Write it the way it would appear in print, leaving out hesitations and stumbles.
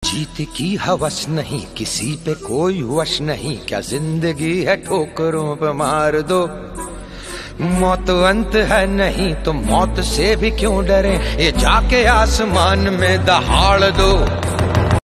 जीत की हवस नहीं, किसी पे कोई वश नहीं, क्या जिंदगी है ठोकरों पे मार दो। मौत अंत है नहीं तो मौत से भी क्यों डरे, ये जाके आसमान में दहाड़ दो।